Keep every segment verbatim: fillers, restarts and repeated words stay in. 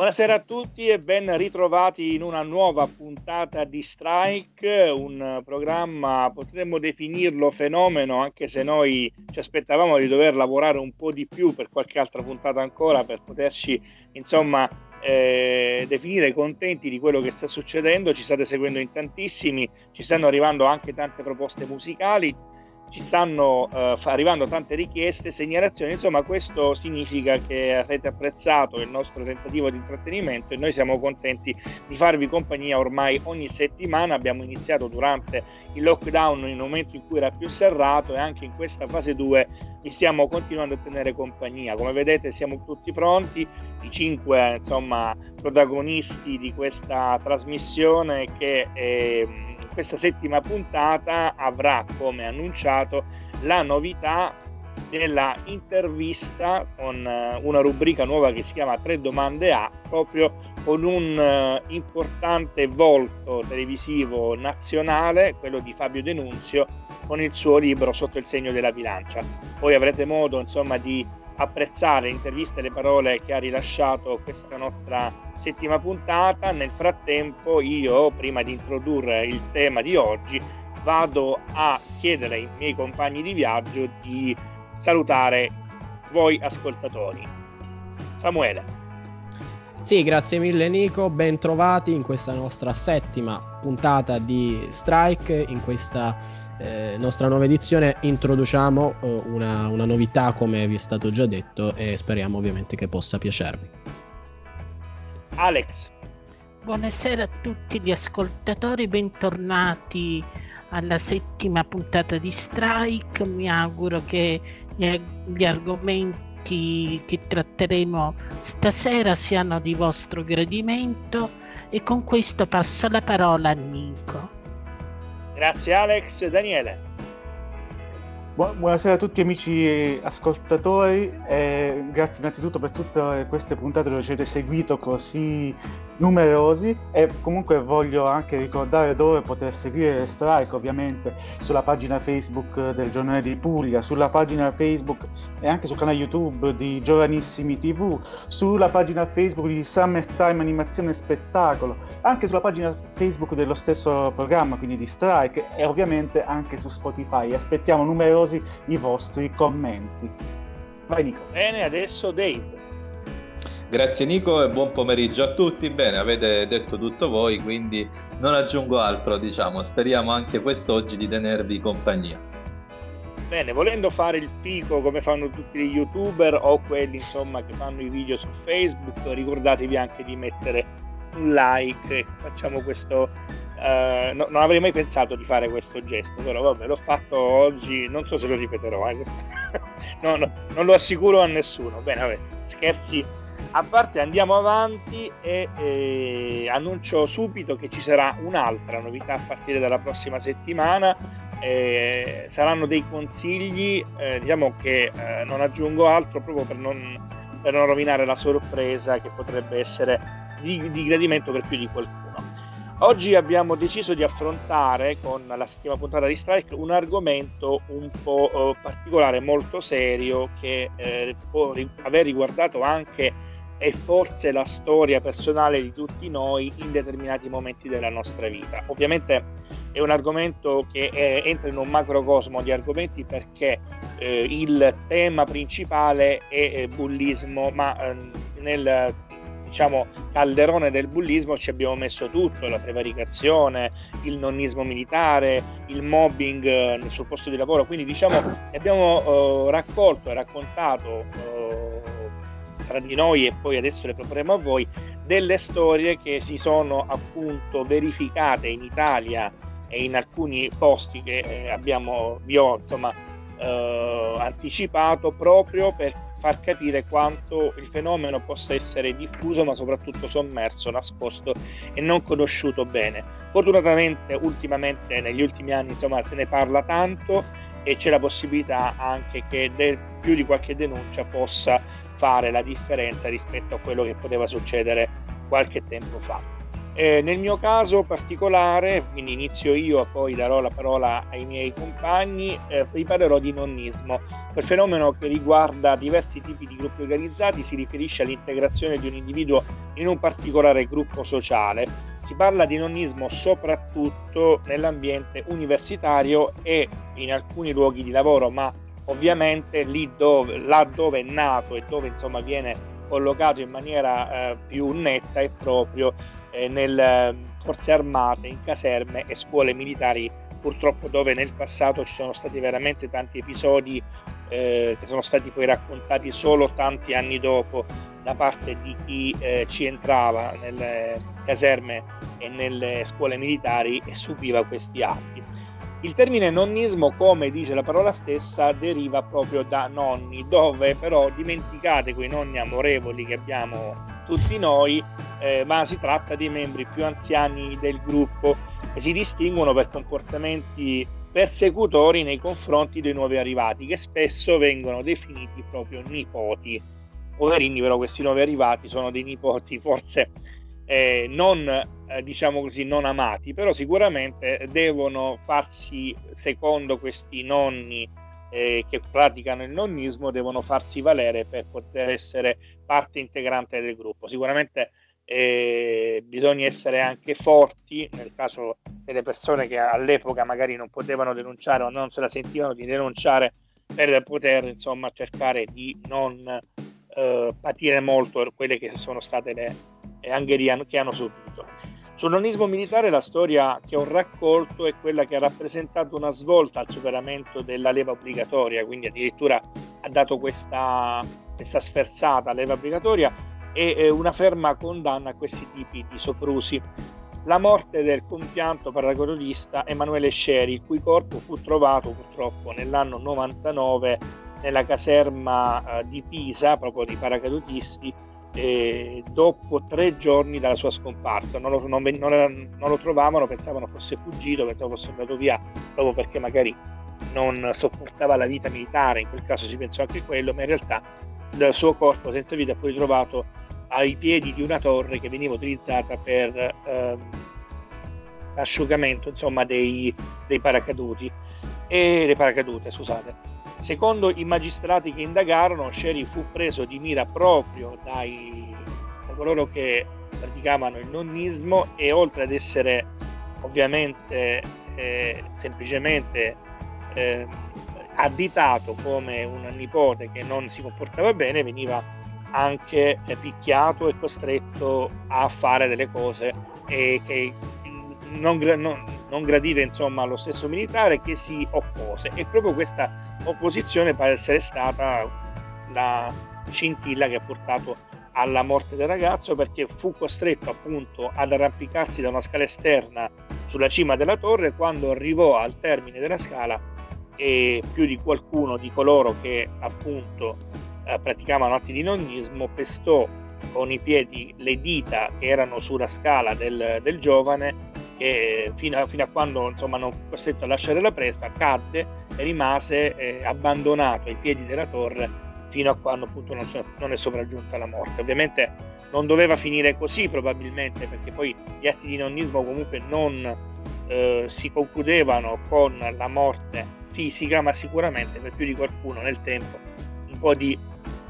Buonasera a tutti e ben ritrovati in una nuova puntata di Strike, un programma, potremmo definirlo fenomeno, anche se noi ci aspettavamo di dover lavorare un po' di più per qualche altra puntata ancora per poterci, insomma, eh, definire contenti di quello che sta succedendo. Ci state seguendo in tantissimi, ci stanno arrivando anche tante proposte musicali, ci stanno eh, arrivando tante richieste, segnalazioni, insomma questo significa che avete apprezzato il nostro tentativo di intrattenimento e noi siamo contenti di farvi compagnia ormai ogni settimana. Abbiamo iniziato durante il lockdown in un momento in cui era più serrato e anche in questa fase due vi stiamo continuando a tenere compagnia. Come vedete siamo tutti pronti, i cinque insomma protagonisti di questa trasmissione che è, questa settima puntata avrà come annunciato la novità della intervista con una rubrica nuova che si chiama Tre domande a, proprio con un uh, importante volto televisivo nazionale, quello di Fabio Denunzio, con il suo libro Sotto il segno della bilancia. Poi avrete modo insomma di apprezzare le interviste e le parole che ha rilasciato questa nostra settima puntata. Nel frattempo io, prima di introdurre il tema di oggi, vado a chiedere ai miei compagni di viaggio di salutare voi ascoltatori. Samuele. Sì, grazie mille Nico, ben trovati in questa nostra settima puntata di Strike. In questa eh, nostra nuova edizione introduciamo eh, una, una novità, come vi è stato già detto, e speriamo ovviamente che possa piacervi. Alex. Buonasera a tutti gli ascoltatori, bentornati alla settima puntata di Strike. Mi auguro che gli, gli argomenti che tratteremo stasera siano di vostro gradimento e con questo passo la parola a Nico. Grazie Alex. Daniele. Buonasera a tutti amici ascoltatori, e grazie innanzitutto per tutte queste puntate dove ci avete seguito così numerosi, e comunque voglio anche ricordare dove poter seguire Strike, ovviamente sulla pagina Facebook del Giornale di Puglia, sulla pagina Facebook e anche sul canale YouTube di Giovanissimi tivù, sulla pagina Facebook di Summertime Animazione e Spettacolo, anche sulla pagina Facebook dello stesso programma, quindi di Strike, e ovviamente anche su Spotify. Aspettiamo numerosi i vostri commenti. Vai Nico. Bene, adesso Dave. Grazie Nico e buon pomeriggio a tutti. Bene, avete detto tutto voi, quindi non aggiungo altro, diciamo. Speriamo anche quest'oggi di tenervi compagnia. Bene, volendo fare il fico come fanno tutti gli youtuber o quelli insomma che fanno i video su Facebook, ricordatevi anche di mettere un like. Facciamo questo. Uh, no, non avrei mai pensato di fare questo gesto, però vabbè, l'ho fatto oggi, non so se lo ripeterò, eh. no, no, non lo assicuro a nessuno. Bene, vabbè, scherzi a parte, andiamo avanti e eh, annuncio subito che ci sarà un'altra novità a partire dalla prossima settimana. Eh, saranno dei consigli, eh, diciamo che eh, non aggiungo altro proprio per non, per non rovinare la sorpresa che potrebbe essere di, di gradimento per più di qualcuno. Oggi abbiamo deciso di affrontare con la settima puntata di Strike un argomento un po' eh, particolare, molto serio, che eh, può ri- aver riguardato anche e forse la storia personale di tutti noi in determinati momenti della nostra vita. Ovviamente è un argomento che è, entra in un macrocosmo di argomenti perché eh, il tema principale è eh, bullismo, ma eh, nel diciamo calderone del bullismo ci abbiamo messo tutto: la prevaricazione, il nonnismo militare, il mobbing eh, nel suo posto di lavoro. Quindi diciamo abbiamo eh, raccolto e raccontato eh, tra di noi, e poi adesso le proporremo a voi, delle storie che si sono appunto verificate in Italia e in alcuni posti che eh, abbiamo vi ho insomma eh, anticipato, proprio per far capire quanto il fenomeno possa essere diffuso, ma soprattutto sommerso, nascosto e non conosciuto bene. Fortunatamente ultimamente, negli ultimi anni, insomma, se ne parla tanto e c'è la possibilità anche che de- più di qualche denuncia possa fare la differenza rispetto a quello che poteva succedere qualche tempo fa. Eh, nel mio caso particolare, quindi inizio io e poi darò la parola ai miei compagni, eh, vi parlerò di nonnismo. Quel fenomeno che riguarda diversi tipi di gruppi organizzati si riferisce all'integrazione di un individuo in un particolare gruppo sociale. Si parla di nonnismo soprattutto nell'ambiente universitario e in alcuni luoghi di lavoro, ma ovviamente lì dove, là dove è nato e dove insomma viene collocato in maniera eh, più netta è proprio eh, nelle forze armate, in caserme e scuole militari, purtroppo dove nel passato ci sono stati veramente tanti episodi eh, che sono stati poi raccontati solo tanti anni dopo da parte di chi eh, ci entrava nelle caserme e nelle scuole militari e subiva questi atti. Il termine nonnismo, come dice la parola stessa, deriva proprio da nonni, dove però dimenticate quei nonni amorevoli che abbiamo tutti noi, eh, ma si tratta di membri più anziani del gruppo che si distinguono per comportamenti persecutori nei confronti dei nuovi arrivati, che spesso vengono definiti proprio nipoti. Poverini, però questi nuovi arrivati sono dei nipoti forse eh, non eh, diciamo così non amati, però sicuramente devono farsi, secondo questi nonni eh, che praticano il nonnismo, devono farsi valere per poter essere parte integrante del gruppo. Sicuramente eh, bisogna essere anche forti nel caso delle persone che all'epoca magari non potevano denunciare o non se la sentivano di denunciare, per poter insomma cercare di non eh, patire molto quelle che sono state le angherie che hanno subito. Sul nonnismo militare la storia che ho raccolto è quella che ha rappresentato una svolta al superamento della leva obbligatoria, quindi addirittura ha dato questa, questa sferzata leva obbligatoria e eh, una ferma condanna a questi tipi di soprusi. La morte del compianto paracadutista Emanuele Sceri, il cui corpo fu trovato purtroppo nell'anno novantanove nella caserma eh, di Pisa, proprio di paracadutisti, eh, dopo tre giorni dalla sua scomparsa. Non lo, non, non, non lo trovavano, pensavano fosse fuggito, pensavano fosse andato via proprio perché magari non sopportava la vita militare, in quel caso si pensò anche quello, ma in realtà il suo corpo senza vita fu ritrovato ai piedi di una torre che veniva utilizzata per ehm, asciugamento insomma dei, dei paracaduti e le paracadute, scusate. Secondo i magistrati che indagarono, Sceri fu preso di mira proprio dai, da coloro che praticavano il nonnismo e oltre ad essere ovviamente eh, semplicemente eh, additato come un nipote che non si comportava bene, veniva anche eh, picchiato e costretto a fare delle cose eh, che non, non, non gradive insomma allo stesso militare, che si oppose, e proprio questa opposizione pare essere stata la scintilla che ha portato alla morte del ragazzo, perché fu costretto appunto ad arrampicarsi da una scala esterna sulla cima della torre. Quando arrivò al termine della scala e più di qualcuno di coloro che appunto eh, praticavano atti di nonnismo pestò con i piedi le dita che erano sulla scala del, del giovane, che fino a, fino a quando insomma non fu costretto a lasciare la presa, cadde e rimase eh, abbandonato ai piedi della torre fino a quando appunto non, non è sopraggiunta la morte. Ovviamente non doveva finire così probabilmente, perché poi gli atti di nonnismo comunque non eh, si concludevano con la morte fisica, ma sicuramente per più di qualcuno nel tempo un po' di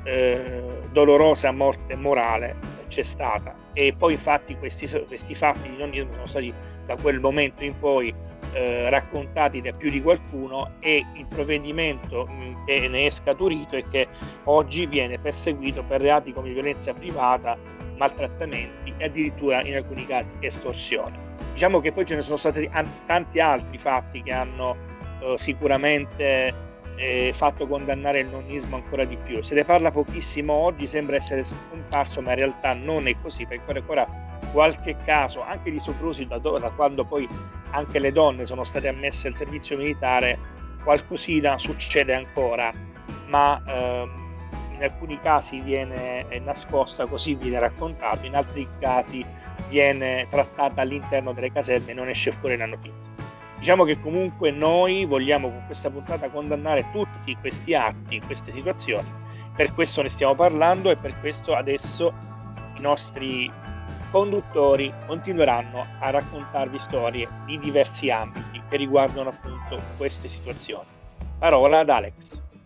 eh, dolorosa morte morale c'è stata. E poi infatti questi, questi fatti di nonnismo sono stati da quel momento in poi eh, raccontati da più di qualcuno, e il provvedimento mh, che ne è scaturito è che oggi viene perseguito per reati come violenza privata, maltrattamenti e addirittura in alcuni casi estorsione. Diciamo che poi ce ne sono stati an- tanti altri fatti che hanno eh, sicuramente eh, fatto condannare il nonnismo ancora di più. Se ne parla pochissimo oggi, sembra essere scomparso, ma in realtà non è così, perché ancora qualche caso anche di soprusi da, do- da quando poi anche le donne sono state ammesse al servizio militare, qualcosina succede ancora, ma ehm, in alcuni casi viene nascosta, così viene raccontato, in altri casi viene trattata all'interno delle caserme e non esce fuori la notizia. Diciamo che comunque noi vogliamo con questa puntata condannare tutti questi atti, queste situazioni, per questo ne stiamo parlando e per questo adesso i nostri conduttori continueranno a raccontarvi storie di diversi ambiti che riguardano appunto queste situazioni. Parola ad Alex.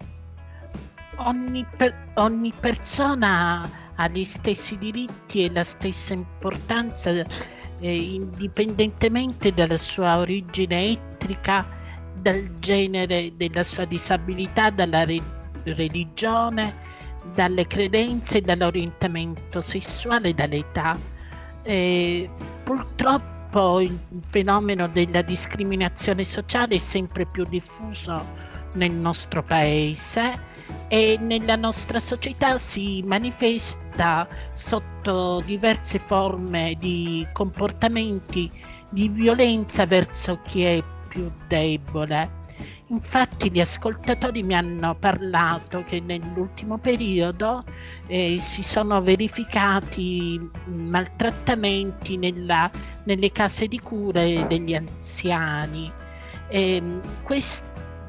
Ogni, per, ogni persona ha gli stessi diritti e la stessa importanza, eh, indipendentemente dalla sua origine etnica, dal genere, della sua disabilità, dalla re- religione, dalle credenze, dall'orientamento sessuale, dall'età. Eh, purtroppo il fenomeno della discriminazione sociale è sempre più diffuso nel nostro paese e nella nostra società si manifesta sotto diverse forme di comportamenti di violenza verso chi è più debole. Infatti gli ascoltatori mi hanno parlato che nell'ultimo periodo eh, si sono verificati maltrattamenti nella, nelle case di cure degli anziani. E, questo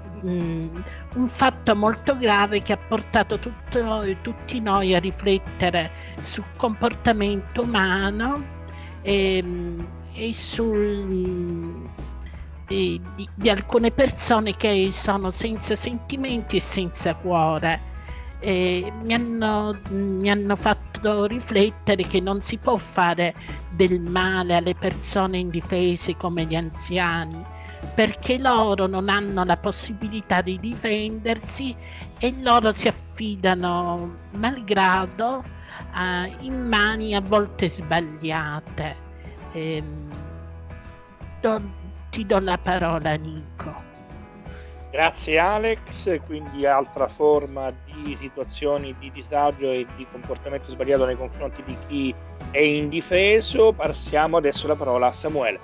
un fatto molto grave che ha portato tutto, tutti noi a riflettere sul comportamento umano e, e sul e di, di alcune persone che sono senza sentimenti e senza cuore. E mi hanno, mi hanno fatto riflettere che non si può fare del male alle persone indifese come gli anziani, perché loro non hanno la possibilità di difendersi e loro si affidano malgrado uh, in mani a volte sbagliate. E, do, ti do la parola, Nico. Grazie Alex, quindi altra forma di situazioni di disagio e di comportamento sbagliato nei confronti di chi è indifeso. Passiamo adesso la parola a Samuele.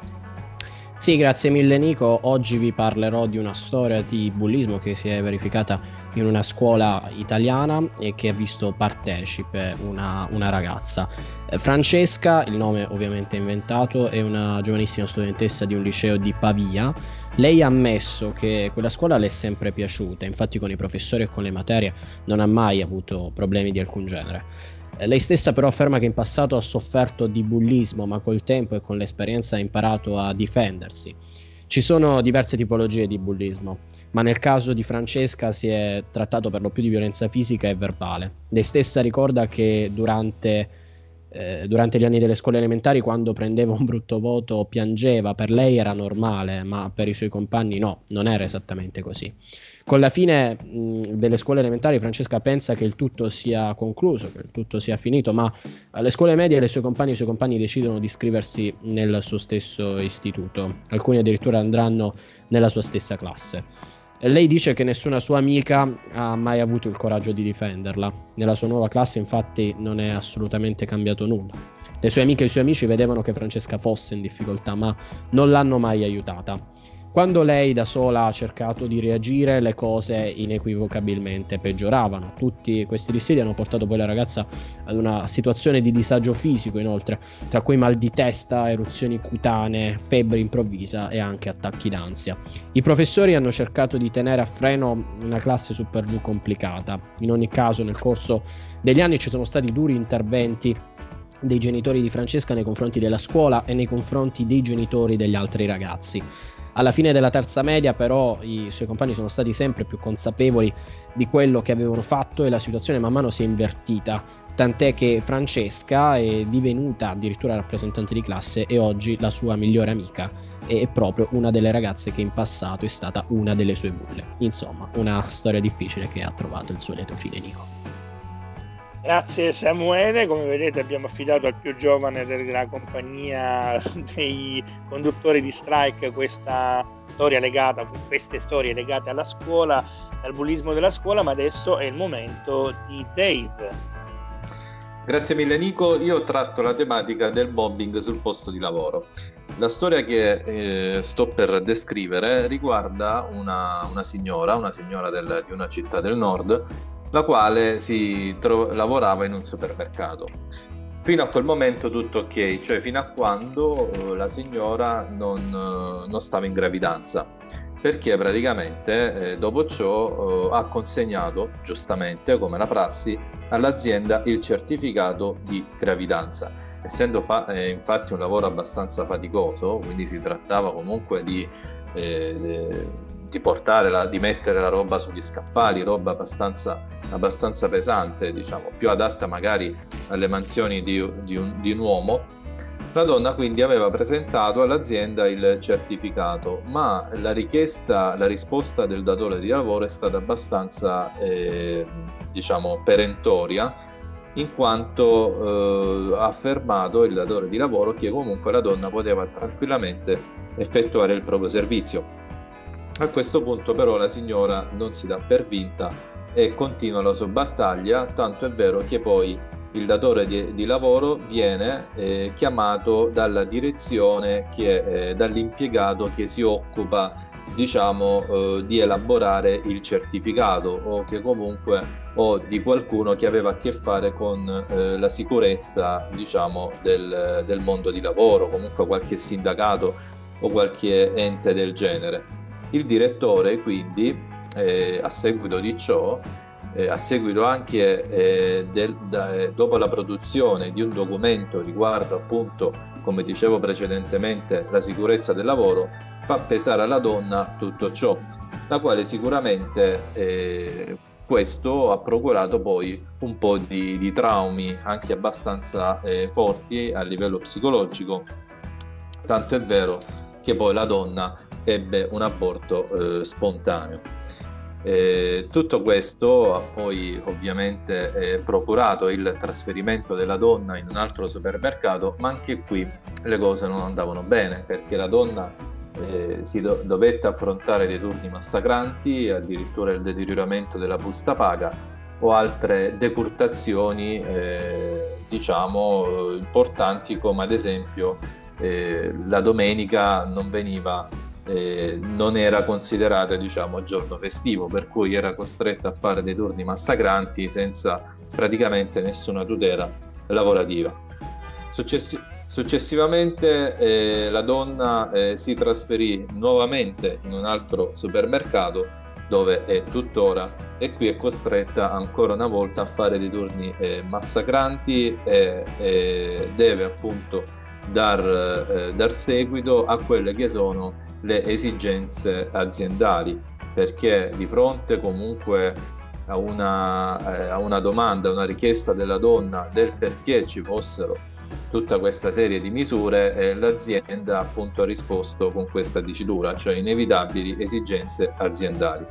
Sì, grazie mille Nico. Oggi vi parlerò di una storia di bullismo che si è verificata in una scuola italiana e che ha visto partecipe una, una ragazza. Eh, Francesca, il nome ovviamente inventato, è una giovanissima studentessa di un liceo di Pavia. Lei ha ammesso che quella scuola le è sempre piaciuta, infatti con i professori e con le materie non ha mai avuto problemi di alcun genere. Lei stessa però afferma che in passato ha sofferto di bullismo, ma col tempo e con l'esperienza ha imparato a difendersi. Ci sono diverse tipologie di bullismo, ma nel caso di Francesca si è trattato per lo più di violenza fisica e verbale. Lei stessa ricorda che durante, eh, durante gli anni delle scuole elementari, quando prendeva un brutto voto, piangeva. Per lei era normale, ma per i suoi compagni no, non era esattamente così. Con la fine mh, delle scuole elementari Francesca pensa che il tutto sia concluso, che il tutto sia finito, ma alle scuole medie le sue compagne e i suoi compagni decidono di iscriversi nel suo stesso istituto. Alcuni addirittura andranno nella sua stessa classe. E lei dice che nessuna sua amica ha mai avuto il coraggio di difenderla. Nella sua nuova classe infatti non è assolutamente cambiato nulla. Le sue amiche e i suoi amici vedevano che Francesca fosse in difficoltà, ma non l'hanno mai aiutata. Quando lei da sola ha cercato di reagire, le cose inequivocabilmente peggioravano. Tutti questi dissidi hanno portato poi la ragazza ad una situazione di disagio fisico, inoltre, tra cui mal di testa, eruzioni cutanee, febbre improvvisa e anche attacchi d'ansia. I professori hanno cercato di tenere a freno una classe su per giù complicata. In ogni caso, nel corso degli anni ci sono stati duri interventi dei genitori di Francesca nei confronti della scuola e nei confronti dei genitori degli altri ragazzi. Alla fine della terza media però i suoi compagni sono stati sempre più consapevoli di quello che avevano fatto e la situazione man mano si è invertita, tant'è che Francesca è divenuta addirittura rappresentante di classe e oggi la sua migliore amica è proprio una delle ragazze che in passato è stata una delle sue bulle. Insomma, una storia difficile che ha trovato il suo lieto fine, Nico. Grazie Samuele, come vedete abbiamo affidato al più giovane della compagnia dei conduttori di Strike questa storia legata, queste storie legate alla scuola, al bullismo della scuola, ma adesso è il momento di Dave. Grazie mille Nico, io tratto la tematica del mobbing sul posto di lavoro. La storia che eh, sto per descrivere riguarda una, una signora, una signora del, di una città del nord, la quale si tro- lavorava in un supermercato. Fino a quel momento tutto ok, cioè fino a quando eh, la signora non, eh, non stava in gravidanza, perché praticamente eh, dopo ciò eh, ha consegnato, giustamente come la prassi, all'azienda il certificato di gravidanza. essendo fa- eh, infatti un lavoro abbastanza faticoso, quindi si trattava comunque di, eh, di portare la, di mettere la roba sugli scaffali, roba abbastanza, abbastanza pesante, diciamo, più adatta magari alle mansioni di, di, un, di un uomo. La donna quindi aveva presentato all'azienda il certificato, ma la richiesta, la risposta del datore di lavoro è stata abbastanza, eh, diciamo, perentoria, in quanto eh, ha affermato il datore di lavoro che comunque la donna poteva tranquillamente effettuare il proprio servizio. A questo punto però la signora non si dà per vinta e continua la sua battaglia, tanto è vero che poi il datore di, di lavoro viene eh, chiamato dalla direzione, che, eh, dall'impiegato che si occupa, diciamo, eh, di elaborare il certificato, o che comunque o di qualcuno che aveva a che fare con eh, la sicurezza, diciamo, del, del mondo di lavoro, comunque qualche sindacato o qualche ente del genere. Il direttore quindi, eh, a seguito di ciò, Eh, a seguito anche eh, del, da, eh, dopo la produzione di un documento riguardo appunto, come dicevo precedentemente, la sicurezza del lavoro, fa pesare alla donna tutto ciò, la quale sicuramente eh, questo ha procurato poi un po' di, di traumi anche abbastanza eh, forti a livello psicologico, tanto è vero che poi la donna ebbe un aborto eh, spontaneo. Eh, tutto questo ha poi ovviamente eh, procurato il trasferimento della donna in un altro supermercato, ma anche qui le cose non andavano bene, perché la donna eh, si do- dovette affrontare dei turni massacranti, addirittura il deterioramento della busta paga o altre decurtazioni eh, diciamo importanti, come ad esempio eh, la domenica non veniva Eh, non era considerata, diciamo, giorno festivo, per cui era costretta a fare dei turni massacranti senza praticamente nessuna tutela lavorativa. Successi- successivamente eh, la donna eh, si trasferì nuovamente in un altro supermercato, dove è tuttora, e qui è costretta ancora una volta a fare dei turni eh, massacranti e eh, deve appunto dar, eh, dar seguito a quelle che sono le esigenze aziendali, perché di fronte comunque a una, eh, a una domanda, una richiesta della donna del perché ci fossero tutta questa serie di misure, eh, l'azienda appunto ha risposto con questa dicitura, cioè inevitabili esigenze aziendali,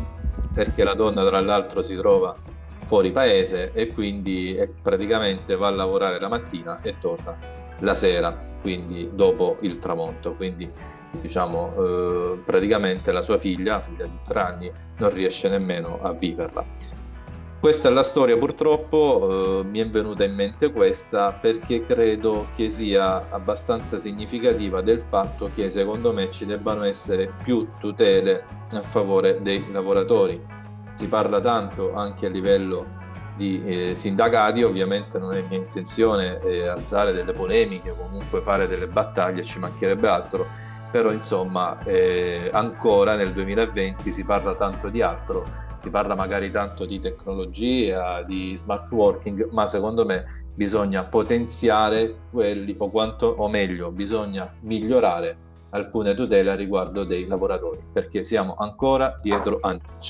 perché la donna tra l'altro si trova fuori paese e quindi eh, praticamente va a lavorare la mattina e torna la sera, quindi dopo il tramonto, quindi diciamo eh, praticamente la sua figlia, figlia di tre anni, non riesce nemmeno a viverla. Questa è la storia, purtroppo eh, mi è venuta in mente questa perché credo che sia abbastanza significativa del fatto che secondo me ci debbano essere più tutele a favore dei lavoratori. Si parla tanto anche a livello di eh, sindacati, ovviamente non è mia intenzione eh, alzare delle polemiche, comunque fare delle battaglie, ci mancherebbe altro, però insomma eh, ancora nel duemilaventi si parla tanto di altro, si parla magari tanto di tecnologia, di smart working, ma secondo me bisogna potenziare quelli, o quanto, o meglio, bisogna migliorare alcune tutele a riguardo dei lavoratori, perché siamo ancora dietro anni.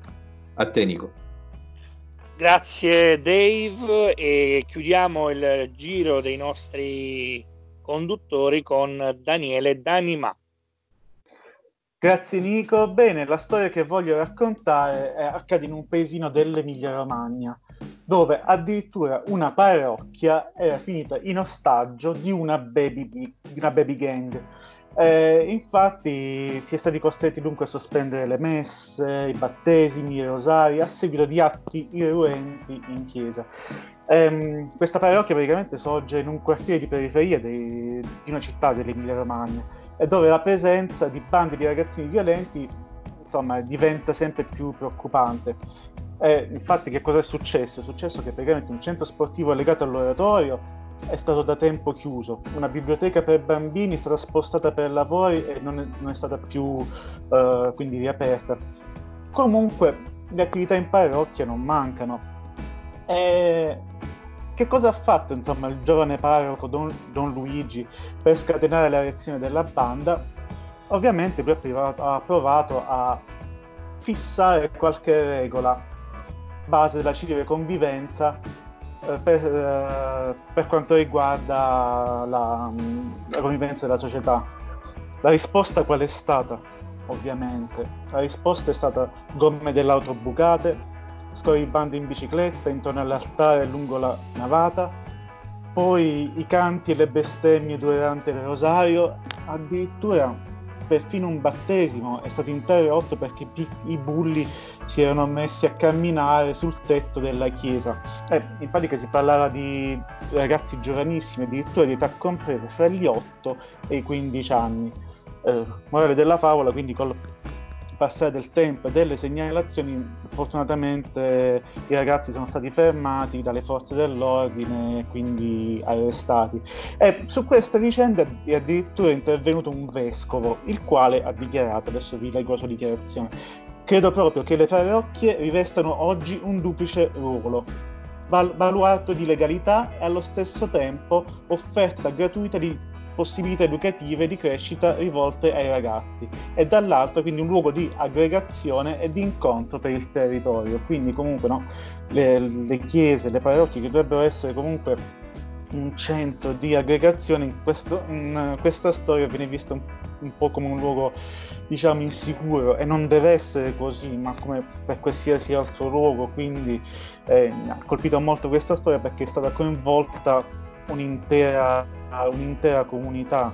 A te, Nico. Grazie Dave, e chiudiamo il giro dei nostri conduttori con Daniele Danima. Grazie Nico. Bene, la storia che voglio raccontare è, accade in un paesino dell'Emilia Romagna, dove addirittura una parrocchia era finita in ostaggio di una baby, di una baby gang. Eh, infatti si è stati costretti dunque a sospendere le messe, i battesimi, i rosari a seguito di atti irruenti in chiesa. Eh, questa parrocchia praticamente sorge in un quartiere di periferia dei, di una città dell'Emilia Romagna, e dove la presenza di bande di ragazzini violenti insomma diventa sempre più preoccupante. Eh, infatti che cosa è successo? È successo che praticamente un centro sportivo legato all'oratorio è stato da tempo chiuso, una biblioteca per bambini è stata spostata per lavori e non è, non è stata più uh, quindi riaperta. Comunque le attività in parrocchia non mancano, e che cosa ha fatto insomma il giovane parroco Don, Don Luigi per scatenare la reazione della banda? Ovviamente lui ha provato, ha provato a fissare qualche regola base della civile convivenza eh, per, eh, per quanto riguarda la, la convivenza della società. La risposta qual è stata? Ovviamente la risposta è stata gomme dell'auto bucate, scorribande in bicicletta intorno all'altare e lungo la navata, poi i canti e le bestemmie durante il rosario, addirittura perfino un battesimo è stato interrotto perché i bulli si erano messi a camminare sul tetto della chiesa. Eh, infatti che si parlava di ragazzi giovanissimi, addirittura di età compresa fra gli otto e i quindici anni. Eh, morale della favola, quindi col passare del tempo e delle segnalazioni, fortunatamente i ragazzi sono stati fermati dalle forze dell'ordine e quindi arrestati. E su questa vicenda è addirittura intervenuto un vescovo, il quale ha dichiarato, adesso vi leggo la sua dichiarazione: credo proprio che le parrocchie rivestano oggi un duplice ruolo, val- baluardo di legalità e allo stesso tempo offerta gratuita di possibilità educative di crescita rivolte ai ragazzi, e dall'altro quindi un luogo di aggregazione e di incontro per il territorio. Quindi comunque no, le, le chiese, le parrocchie che dovrebbero essere comunque un centro di aggregazione, in, questo, in questa storia viene visto un, un po' come un luogo, diciamo, insicuro, e non deve essere così, ma come per qualsiasi altro luogo. Quindi eh, mi ha colpito molto questa storia perché è stata coinvolta un'intera, un'intera comunità,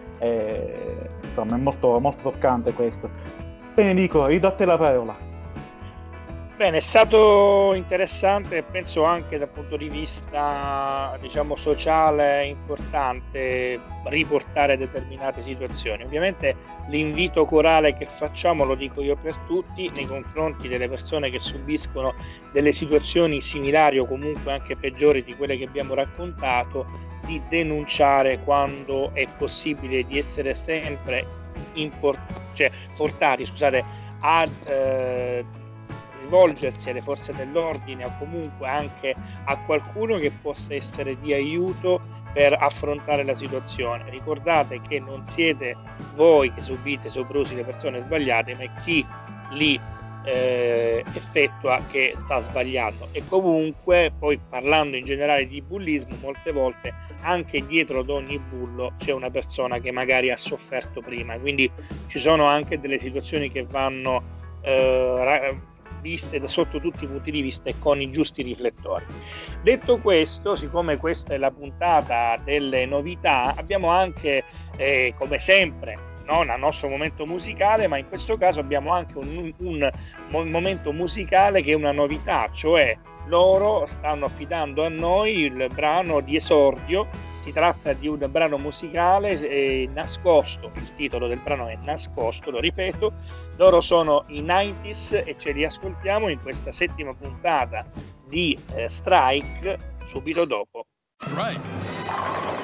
eh, insomma è molto, molto toccante questo. Bene Nico, ridò a te la parola. Bene, è stato interessante, penso anche dal punto di vista, diciamo, sociale importante riportare determinate situazioni. Ovviamente l'invito corale che facciamo, lo dico io per tutti, nei confronti delle persone che subiscono delle situazioni similari o comunque anche peggiori di quelle che abbiamo raccontato, di denunciare quando è possibile, di essere sempre import- cioè, portati scusate, a eh, rivolgersi alle forze dell'ordine o comunque anche a qualcuno che possa essere di aiuto per affrontare la situazione. Ricordate che non siete voi che subite soprusi le persone sbagliate, ma è chi li eh, effettua che sta sbagliando. E comunque, poi parlando in generale di bullismo, molte volte anche dietro ad ogni bullo c'è una persona che magari ha sofferto prima, quindi ci sono anche delle situazioni che vanno eh, viste da sotto tutti i punti di vista e con i giusti riflettori. Detto questo, siccome questa è la puntata delle novità, abbiamo anche eh, come sempre non al nostro momento musicale, ma in questo caso abbiamo anche un, un, un momento musicale che è una novità, cioè loro stanno affidando a noi il brano di esordio. Si tratta di un brano musicale eh, nascosto, il titolo del brano è Nascosto, lo ripeto. Loro sono i novanta e ce li ascoltiamo in questa settima puntata di eh, Strike, subito dopo. Strike.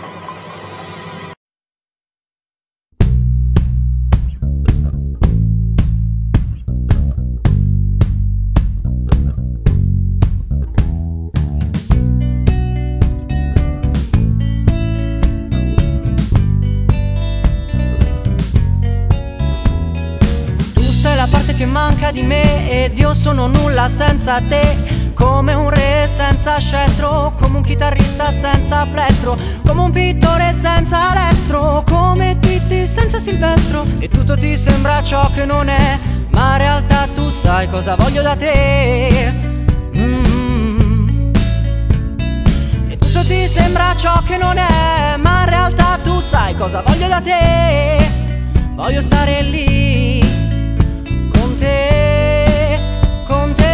Che manca di me ed io sono nulla senza te, come un re senza scettro, come un chitarrista senza plettro, come un pittore senza lestro, come Titti senza Silvestro. E tutto ti sembra ciò che non è, ma in realtà tu sai cosa voglio da te. Mm-hmm. E tutto ti sembra ciò che non è, ma in realtà tu sai cosa voglio da te. Voglio stare lì con te, con te.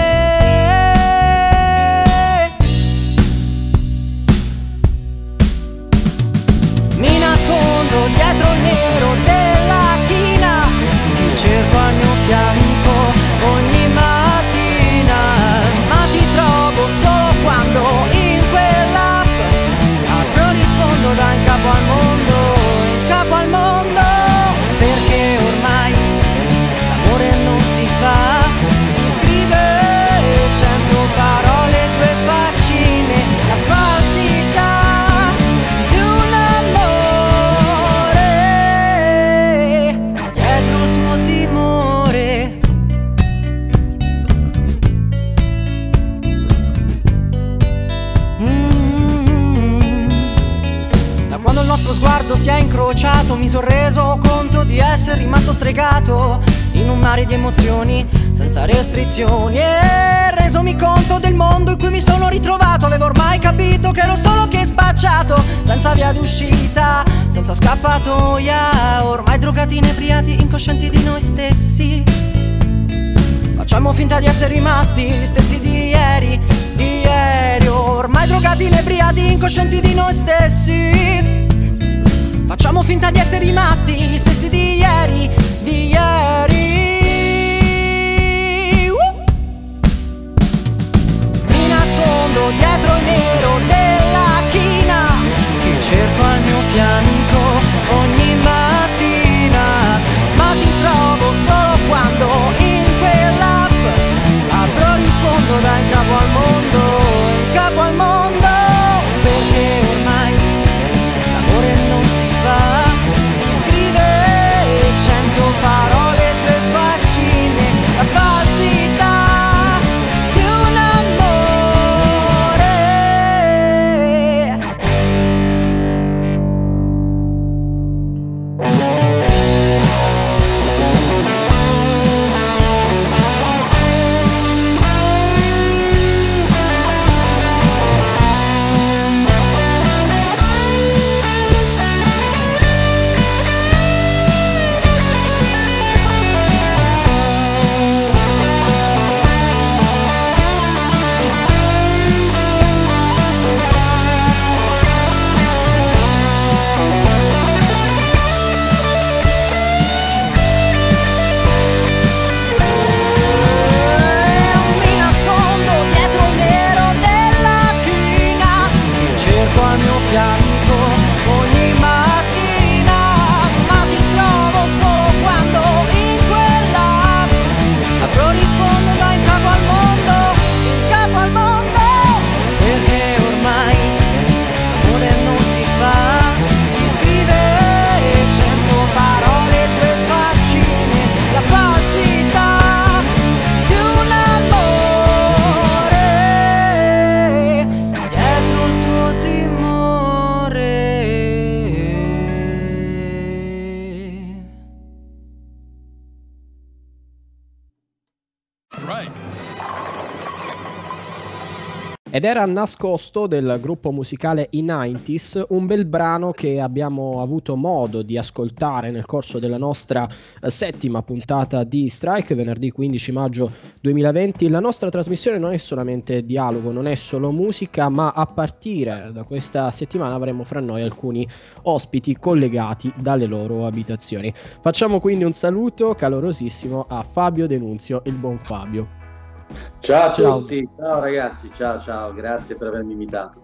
Mi nascondo dietro il nero della china, ti cerco al mio fianco ogni mattina, ma ti trovo solo quando in quell'app apro e rispondo da in capo al mondo, in capo al mondo, perché ormai sguardo si è incrociato, mi son reso conto di essere rimasto stregato in un mare di emozioni senza restrizioni, e resomi conto del mondo in cui mi sono ritrovato. Avevo ormai capito che ero solo che sbacciato, senza via d'uscita, senza scappatoia, ormai drogati, inebriati, incoscienti di noi stessi. Facciamo finta di essere rimasti gli stessi di ieri, di ieri, ormai drogati, inebriati, incoscienti di noi stessi. Facciamo finta di essere rimasti gli stessi di ieri, di ieri. Uh! Mi nascondo dietro il nero della china, ti cerco al mio fianco ogni mattina, ma ti trovo solo quando in quell'app apro, rispondo da in capo al mondo, in capo al mondo, perché ormai l'amore non si fa, si scrive cento parole, due faccine, la falsità di un amore. Mi nascondo dietro il nero della china, ti cerco al mio fianco ogni mattina, ma ti trovo solo quando in quella apro, rispondo da in capo al mondo, in capo al mondo, perché ormai l'amore non si fa, si scrive cento parole, due faccine, la falsità di un amore dietro il tuo timore. Ed era Nascosto del gruppo musicale I nineties, un bel brano che abbiamo avuto modo di ascoltare nel corso della nostra eh, settima puntata di Strike, venerdì quindici maggio duemilaventi. La nostra trasmissione non è solamente dialogo, non è solo musica, ma a partire da questa settimana avremo fra noi alcuni ospiti collegati dalle loro abitazioni. Facciamo quindi un saluto calorosissimo a Fabio Denunzio, il buon Fabio. Ciao a Ciao. tutti, ciao ragazzi, ciao ciao, grazie per avermi invitato.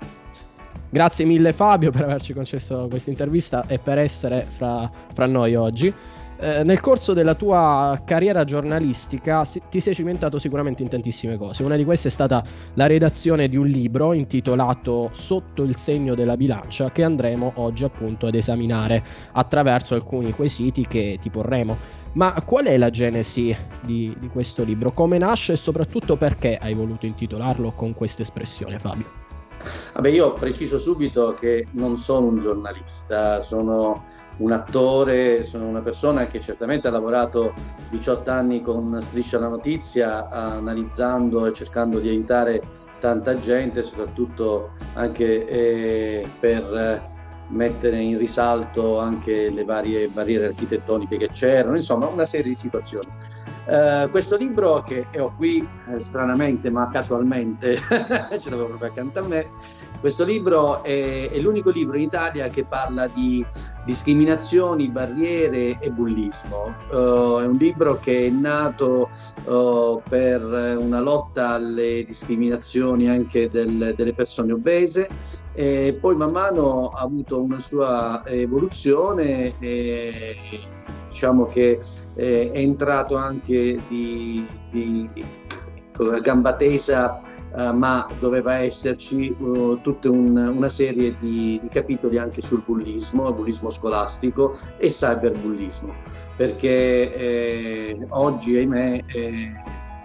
Grazie mille Fabio per averci concesso questa intervista e per essere fra, fra noi oggi. Eh, nel corso della tua carriera giornalistica si, ti sei cimentato sicuramente in tantissime cose. Una di queste è stata la redazione di un libro intitolato Sotto il segno della bilancia, che andremo oggi appunto ad esaminare attraverso alcuni quesiti che ti porremo. Ma qual è la genesi di, di questo libro? Come nasce e soprattutto perché hai voluto intitolarlo con questa espressione, Fabio? Vabbè, io preciso subito che non sono un giornalista, sono un attore, sono una persona che certamente ha lavorato diciotto anni con Striscia la Notizia, analizzando e cercando di aiutare tanta gente, soprattutto anche eh, per mettere in risalto anche le varie barriere architettoniche che c'erano, insomma una serie di situazioni. Uh, questo libro che ho qui eh, stranamente ma casualmente ce l'avevo proprio accanto a me, questo libro è, è l'unico libro in Italia che parla di discriminazioni, barriere e bullismo. Uh, è un libro che è nato uh, per una lotta alle discriminazioni anche del, delle persone obese, e poi man mano ha avuto una sua evoluzione e diciamo che eh, è entrato anche di, di, di gamba tesa, uh, ma doveva esserci uh, tutta un, una serie di, di capitoli anche sul bullismo, bullismo scolastico e cyberbullismo, perché eh, oggi ahimè eh,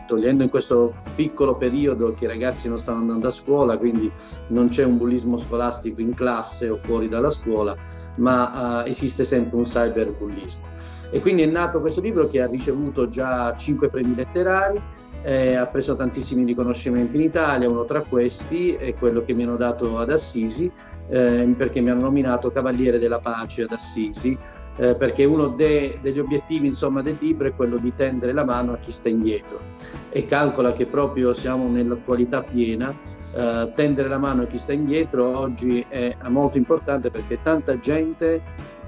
togliendo in questo piccolo periodo che i ragazzi non stanno andando a scuola, quindi non c'è un bullismo scolastico in classe o fuori dalla scuola, ma uh, esiste sempre un cyberbullismo. E quindi è nato questo libro che ha ricevuto già cinque premi letterari, eh, ha preso tantissimi riconoscimenti in Italia. Uno tra questi è quello che mi hanno dato ad Assisi, eh, perché mi hanno nominato Cavaliere della Pace ad Assisi, eh, perché uno de- degli obiettivi, insomma, del libro è quello di tendere la mano a chi sta indietro, e calcola che proprio siamo nell'attualità piena. Uh, tendere la mano a chi sta indietro oggi è molto importante, perché tanta gente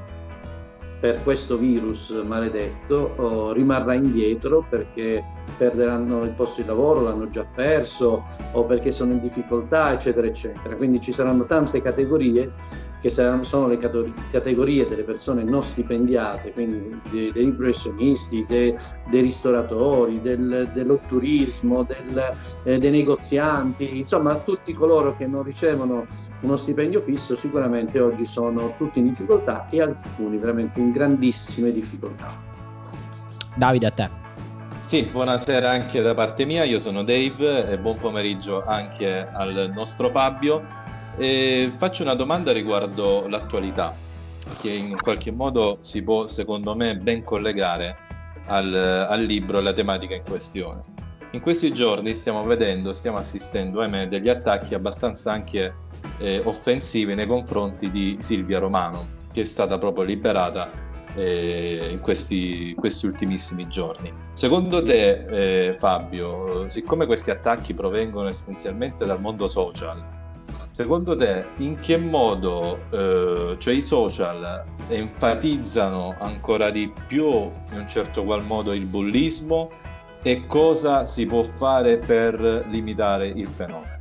per questo virus maledetto oh, rimarrà indietro, perché perderanno il posto di lavoro, l'hanno già perso, o perché sono in difficoltà, eccetera eccetera. Quindi ci saranno tante categorie che saranno, sono le categorie delle persone non stipendiate, quindi dei, dei professionisti, dei, dei ristoratori, del, dello turismo, del, eh, dei negozianti, insomma tutti coloro che non ricevono uno stipendio fisso sicuramente oggi sono tutti in difficoltà, e alcuni veramente in grandissime difficoltà. Davide, a te. Sì, buonasera anche da parte mia, io sono Dave e buon pomeriggio anche al nostro Fabio. E faccio una domanda riguardo l'attualità, che in qualche modo si può, secondo me, ben collegare al, al libro e alla tematica in questione. In questi giorni stiamo vedendo, stiamo assistendo, ahimè, degli attacchi abbastanza anche eh, offensivi nei confronti di Silvia Romano, che è stata proprio liberata eh, in questi, questi ultimissimi giorni. Secondo te, eh, Fabio, siccome questi attacchi provengono essenzialmente dal mondo social, secondo te in che modo eh, cioè i social enfatizzano ancora di più in un certo qual modo il bullismo, e cosa si può fare per limitare il fenomeno?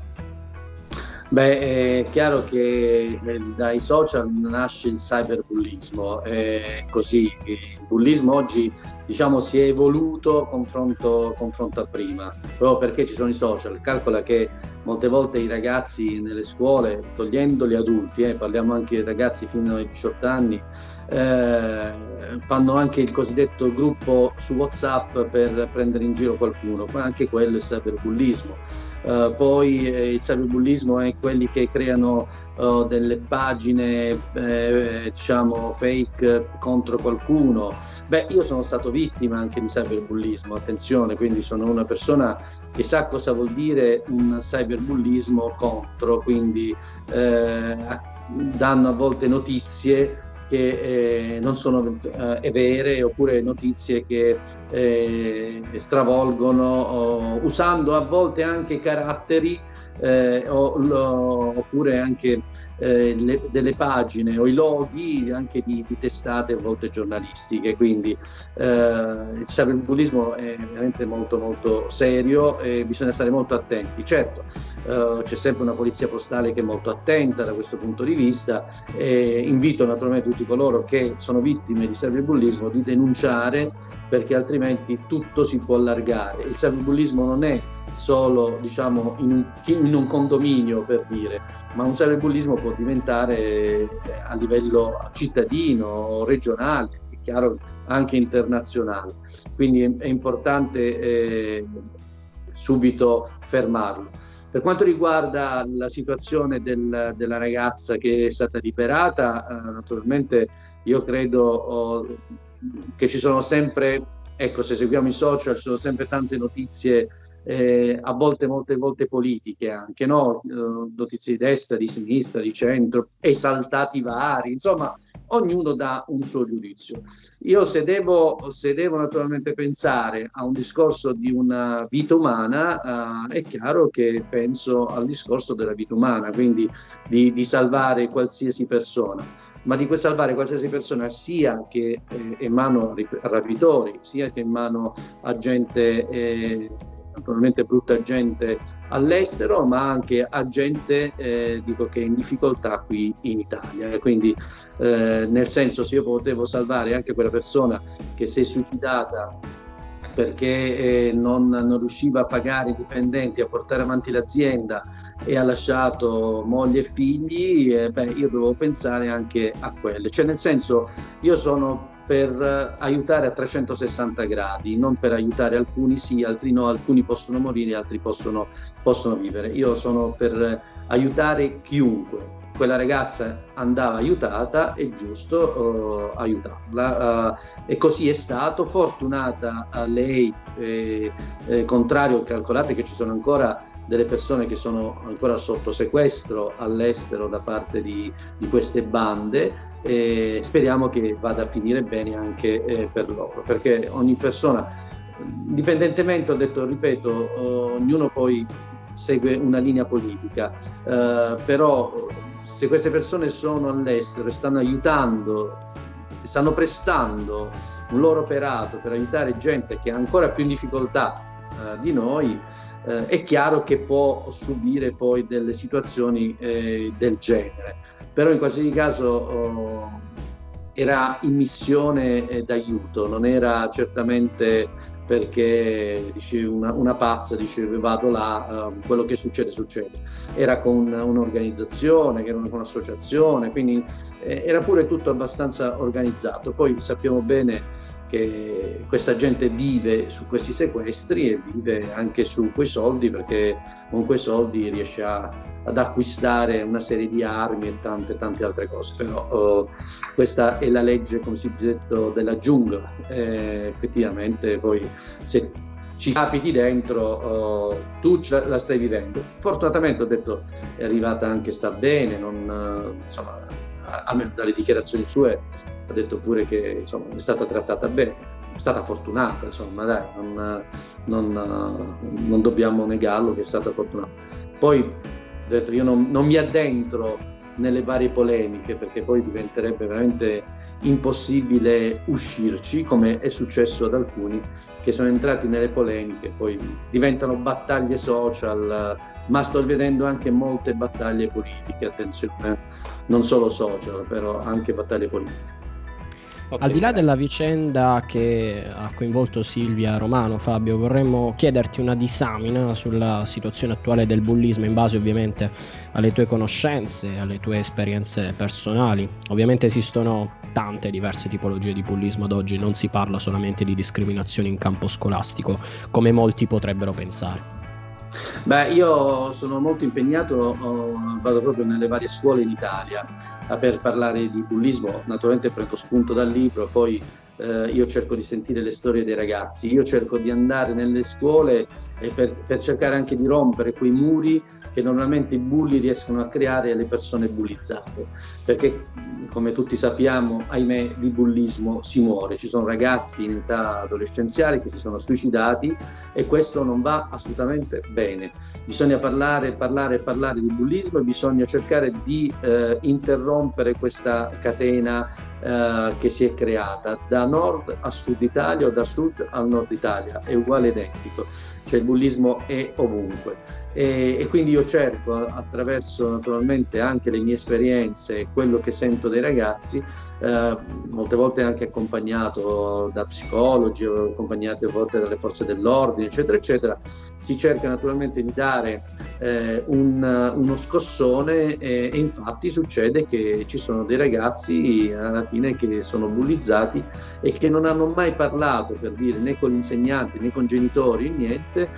Beh, è chiaro che dai social nasce il cyberbullismo, è così. Il bullismo oggi, diciamo, si è evoluto confronto, confronto a prima, proprio perché ci sono i social. Calcola che molte volte i ragazzi nelle scuole, togliendo gli adulti, eh, parliamo anche di ragazzi fino ai diciotto anni, eh, fanno anche il cosiddetto gruppo su WhatsApp per prendere in giro qualcuno, ma anche quello è cyberbullismo. Uh, poi eh, il cyberbullismo è quelli che creano uh, delle pagine eh, diciamo fake contro qualcuno. Beh, io sono stato vittima anche di cyberbullismo, attenzione, quindi sono una persona che sa cosa vuol dire un cyberbullismo contro, quindi eh, danno a volte notizie che eh, non sono eh, vere, oppure notizie che eh, stravolgono, o, usando a volte anche caratteri eh, o, lo, oppure anche eh, le, delle pagine o i loghi anche di, di testate a volte giornalistiche. Quindi eh, il cyberbullismo è veramente molto molto serio e bisogna stare molto attenti. Certo, eh, c'è sempre una polizia postale che è molto attenta da questo punto di vista, e invito naturalmente tutti coloro che sono vittime di cyberbullismo di denunciare, perché altrimenti tutto si può allargare. Il cyberbullismo non è solo, diciamo, in un, in un condominio, per dire, ma un cyberbullismo può diventare a livello cittadino, regionale, è chiaro, anche internazionale. Quindi è, è importante eh, subito fermarlo. Per quanto riguarda la situazione del, della ragazza che è stata liberata, eh, naturalmente io credo oh, che ci sono sempre, ecco, se seguiamo i social, ci sono sempre tante notizie, eh, a volte molte volte politiche anche, no? Eh, notizie di destra, di sinistra, di centro, esaltati vari, insomma ognuno dà un suo giudizio. Io se devo, se devo naturalmente pensare a un discorso di una vita umana, eh, è chiaro che penso al discorso della vita umana, quindi di, di salvare qualsiasi persona, ma di salvare qualsiasi persona sia che eh, è in mano a rapitori, sia che è in mano a gente eh, naturalmente brutta gente all'estero, ma anche a gente eh, dico che è in difficoltà qui in Italia. E quindi eh, nel senso, se io potevo salvare anche quella persona che si è suicidata perché eh, non, non riusciva a pagare i dipendenti, a portare avanti l'azienda e ha lasciato moglie e figli, eh, beh, io dovevo pensare anche a quelle. Cioè, nel senso, io sono per aiutare a trecentosessanta gradi, non per aiutare alcuni sì, altri no, alcuni possono morire, altri possono, possono vivere. Io sono per aiutare chiunque. Quella ragazza andava aiutata, è giusto uh, aiutarla, uh, e così è stato. Fortunata a lei, eh, eh, contrario, calcolate che ci sono ancora delle persone che sono ancora sotto sequestro all'estero da parte di, di queste bande, e speriamo che vada a finire bene anche eh, per loro, perché ogni persona, indipendentemente, ho detto, ripeto, uh, ognuno poi segue una linea politica, uh, però se queste persone sono all'estero e stanno aiutando, stanno prestando un loro operato per aiutare gente che è ancora più in difficoltà uh, di noi, uh, è chiaro che può subire poi delle situazioni eh, del genere. Però in qualsiasi caso uh, era in missione eh, d'aiuto, non era certamente perché dice, una, una pazza dice vado là, uh, quello che succede succede. Era con un'organizzazione, che era un'associazione, quindi eh, era pure tutto abbastanza organizzato. Poi sappiamo bene che questa gente vive su questi sequestri e vive anche su quei soldi, perché con quei soldi riesce a, ad acquistare una serie di armi e tante tante altre cose. Però uh, questa è la legge, come si dice, della giungla. Eh, effettivamente poi se ci capiti dentro, uh, tu la, la stai vivendo. Fortunatamente, ho detto, è arrivata anche, sta bene, non, uh, insomma, a, a me, dalle dichiarazioni sue ha detto pure che insomma è stata trattata bene, è stata fortunata, insomma, dai, non, non, non dobbiamo negarlo che è stata fortunata. Poi ho detto, io non, non mi addentro nelle varie polemiche, perché poi diventerebbe veramente impossibile uscirci, come è successo ad alcuni che sono entrati nelle polemiche, poi diventano battaglie social, ma sto vedendo anche molte battaglie politiche, attenzione, non solo social, però anche battaglie politiche. Okay. Al di là della vicenda che ha coinvolto Silvia Romano, Fabio, vorremmo chiederti una disamina sulla situazione attuale del bullismo, in base ovviamente alle tue conoscenze, alle tue esperienze personali. Ovviamente esistono tante diverse tipologie di bullismo ad oggi, non si parla solamente di discriminazione in campo scolastico, come molti potrebbero pensare. Beh, io sono molto impegnato, oh, vado proprio nelle varie scuole in Italia per parlare di bullismo. Naturalmente prendo spunto dal libro, poi eh, io cerco di sentire le storie dei ragazzi, io cerco di andare nelle scuole e per, per cercare anche di rompere quei muri che normalmente i bulli riescono a creare alle persone bullizzate, perché come tutti sappiamo, ahimè, di bullismo si muore. Ci sono ragazzi in età adolescenziale che si sono suicidati e questo non va assolutamente bene. Bisogna parlare, parlare, parlare di bullismo e bisogna cercare di eh, interrompere questa catena eh, che si è creata da nord a sud Italia o da sud al nord Italia, è uguale, identico, cioè il bullismo è ovunque. E, e quindi io cerco, attraverso naturalmente anche le mie esperienze, quello che sento dei ragazzi, eh, molte volte anche accompagnato da psicologi, accompagnati a volte dalle forze dell'ordine, eccetera eccetera, si cerca naturalmente di dare eh, un, uno scossone e, e infatti succede che ci sono dei ragazzi alla fine che sono bullizzati e che non hanno mai parlato, per dire, né con gli insegnanti né con genitori, niente,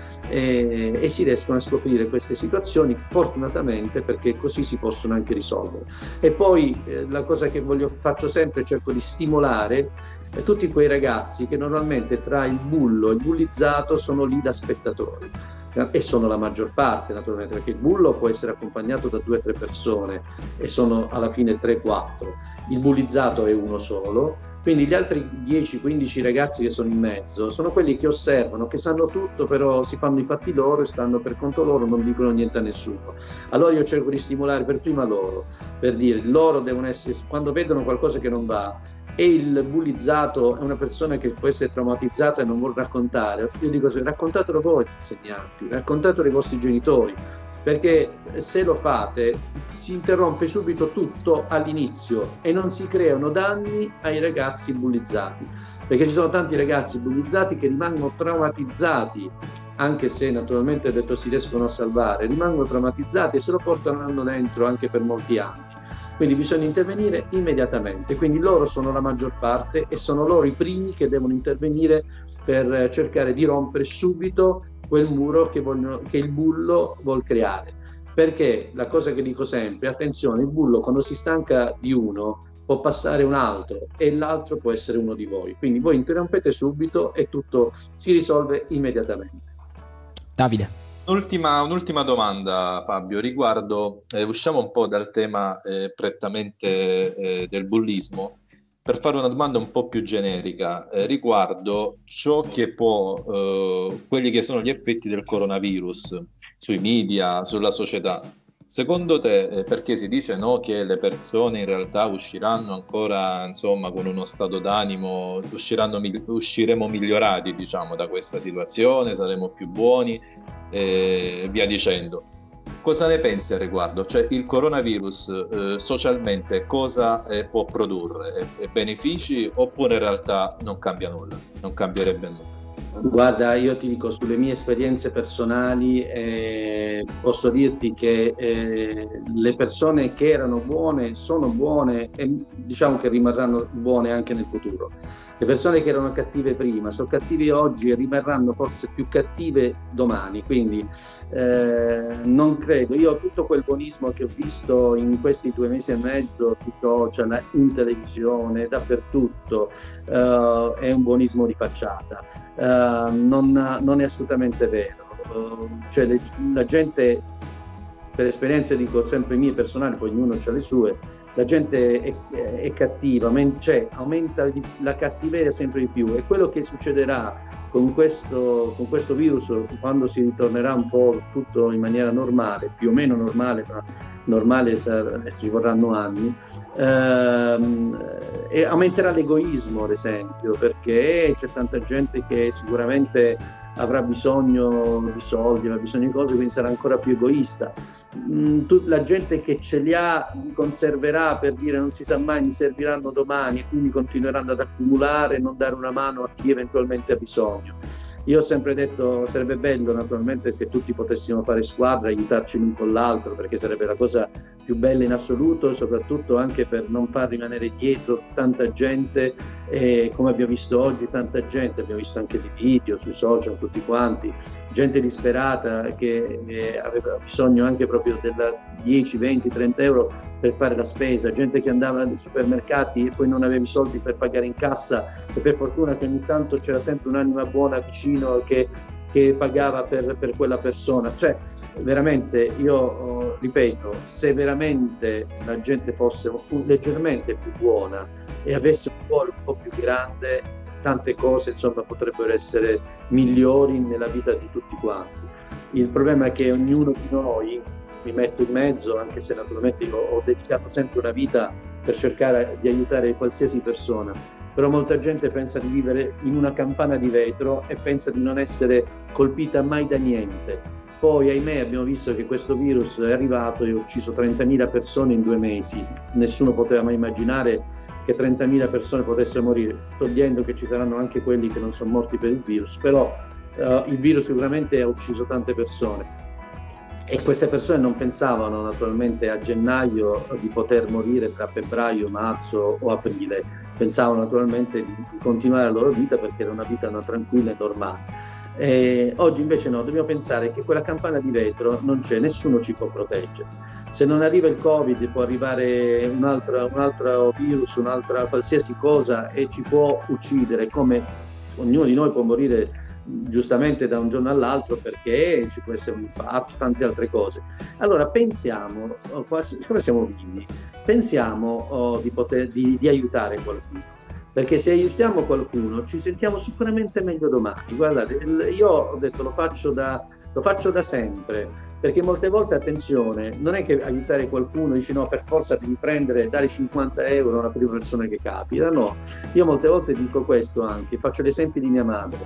e, e si riescono a scoprire queste situazioni, fortunatamente, perché così si possono anche risolvere. E poi eh, la cosa che voglio, faccio sempre, cerco di stimolare eh, tutti quei ragazzi che normalmente tra il bullo e il bullizzato sono lì da spettatori, e sono la maggior parte naturalmente, perché il bullo può essere accompagnato da due o tre persone e sono alla fine tre quattro, il bullizzato è uno solo. Quindi gli altri dieci quindici ragazzi che sono in mezzo sono quelli che osservano, che sanno tutto, però si fanno i fatti loro e stanno per conto loro, non dicono niente a nessuno. Allora io cerco di stimolare per prima loro, per dire, loro devono essere, quando vedono qualcosa che non va, e il bullizzato è una persona che può essere traumatizzata e non vuol raccontare, io dico, raccontatelo voi insegnanti, raccontatelo ai vostri genitori, perché se lo fate si interrompe subito tutto all'inizio e non si creano danni ai ragazzi bullizzati, perché ci sono tanti ragazzi bullizzati che rimangono traumatizzati, anche se naturalmente, detto, si riescono a salvare, rimangono traumatizzati e se lo portano dentro anche per molti anni. quindi bisogna intervenire immediatamente, quindi loro sono la maggior parte e sono loro i primi che devono intervenire per cercare di rompere subito quel muro che, vogliono, che il bullo vuol creare, perché la cosa che dico sempre, attenzione, il bullo quando si stanca di uno può passare un altro e l'altro può essere uno di voi, quindi voi interrompete subito e tutto si risolve immediatamente. Davide. Un'ultima, un'ultima domanda, Fabio, riguardo, eh, usciamo un po' dal tema eh, prettamente eh, del bullismo, per fare una domanda un po' più generica eh, riguardo ciò che può, eh, quelli che sono gli effetti del coronavirus sui media, sulla società. Secondo te, eh, perché si dice no, che le persone in realtà usciranno ancora, insomma, con uno stato d'animo, usciranno, usciremo migliorati, diciamo, da questa situazione, saremo più buoni, e via dicendo. Cosa ne pensi al riguardo? Cioè il coronavirus eh, socialmente cosa eh, può produrre? E, e benefici oppure in realtà non cambia nulla? Non cambierebbe nulla? Guarda, io ti dico, sulle mie esperienze personali eh, posso dirti che eh, le persone che erano buone sono buone e diciamo che rimarranno buone anche nel futuro. Le persone che erano cattive prima sono cattive oggi e rimarranno forse più cattive domani, quindi eh, non credo. Io tutto quel buonismo che ho visto in questi due mesi e mezzo sui social, in televisione, dappertutto, eh, è un buonismo di facciata. Eh, non, non è assolutamente vero. Uh, cioè le, la gente, per esperienze dico sempre mie personali, poi ognuno ha le sue, la gente è, è cattiva, cioè aumenta la cattiveria sempre di più, e quello che succederà con questo, con questo virus quando si ritornerà un po' tutto in maniera normale, più o meno normale, ma normale ci vorranno anni, ehm, e aumenterà l'egoismo, ad esempio, perché c'è tanta gente che sicuramente avrà bisogno di soldi, avrà bisogno di cose, quindi sarà ancora più egoista. Mm, tut- la gente che ce li ha li conserverà per dire non si sa mai, mi serviranno domani, e quindi continueranno ad accumulare e non dare una mano a chi eventualmente ha bisogno. Io ho sempre detto sarebbe bello naturalmente se tutti potessimo fare squadra, aiutarci l'un con l'altro, perché sarebbe la cosa più bella in assoluto, soprattutto anche per non far rimanere dietro tanta gente, e come abbiamo visto oggi tanta gente, abbiamo visto anche dei video sui social tutti quanti, gente disperata che eh, aveva bisogno anche proprio della dieci, venti, trenta euro per fare la spesa, gente che andava nei supermercati e poi non aveva i soldi per pagare in cassa, e per fortuna che ogni tanto c'era sempre un'anima buona vicino che, che pagava per, per quella persona. Cioè veramente io oh, ripeto, se veramente la gente fosse un, leggermente più buona e avesse un cuore un po' più grande, tante cose insomma potrebbero essere migliori nella vita di tutti quanti. Il problema è che ognuno di noi, mi metto in mezzo, anche se naturalmente io ho dedicato sempre una vita per cercare di aiutare qualsiasi persona, però molta gente pensa di vivere in una campana di vetro e pensa di non essere colpita mai da niente. Poi ahimè abbiamo visto che questo virus è arrivato e ha ucciso trentamila persone in due mesi. Nessuno poteva mai immaginare che trentamila persone potessero morire, togliendo che ci saranno anche quelli che non sono morti per il virus, però uh, il virus sicuramente ha ucciso tante persone. E queste persone non pensavano naturalmente a gennaio di poter morire tra febbraio, marzo o aprile, pensavano naturalmente di, di continuare la loro vita perché era una vita una tranquilla e normale. E oggi invece no, dobbiamo pensare che quella campana di vetro non c'è, nessuno ci può proteggere. Se non arriva il Covid può arrivare un altro, un altro virus, un'altra qualsiasi cosa e ci può uccidere, come ognuno di noi può morire giustamente da un giorno all'altro perché ci può essere un infarto, tante altre cose. Allora pensiamo, oh, siccome siamo vivi, pensiamo oh, di, poter, di, di aiutare qualcuno, perché se aiutiamo qualcuno ci sentiamo sicuramente meglio domani. Guardate, io ho detto lo faccio da, lo faccio da sempre, perché molte volte, attenzione, non è che aiutare qualcuno dici no, per forza devi prendere e dare cinquanta euro alla prima persona che capita, no. Io molte volte dico questo anche, faccio l'esempio di mia madre.